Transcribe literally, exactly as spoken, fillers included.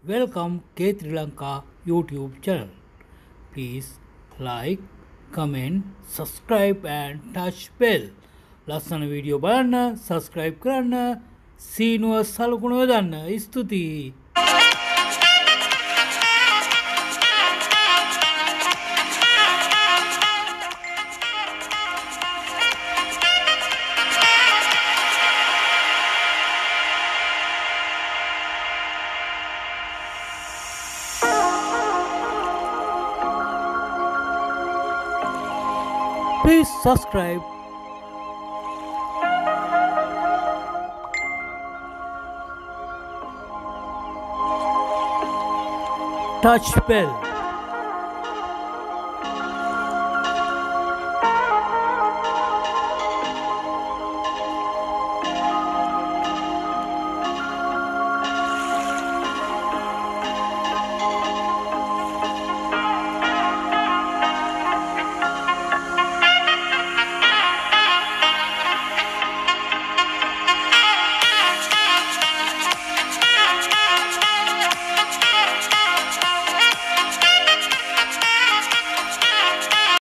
welcome K Sri Lanka YouTube channel. Please like, comment, subscribe and touch bell. ලස්සන video බලන්න, subscribe කරන්න, සීනුව සලකුණ යොදන්න. ස්තුතියි. Please subscribe. Touch bell.